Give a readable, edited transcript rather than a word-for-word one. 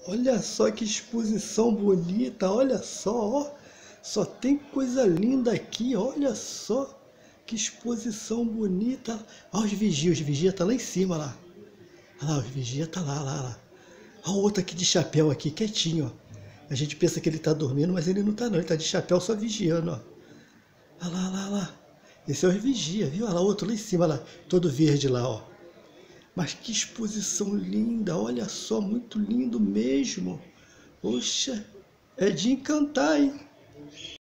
Olha só que exposição bonita, olha só, ó. Só tem coisa linda aqui, olha só. Que exposição bonita. Olha os vigia tá lá em cima lá. Olha lá, os vigia tá lá. Olha o outro aqui de chapéu aqui, quietinho, ó. A gente pensa que ele tá dormindo, mas ele não tá não, ele tá de chapéu só vigiando, ó. Olha lá. Esse é o vigia, viu? Olha lá, outro lá em cima lá, todo verde lá, ó. Mas que exposição linda, olha só, muito lindo mesmo. Poxa, é de encantar, hein?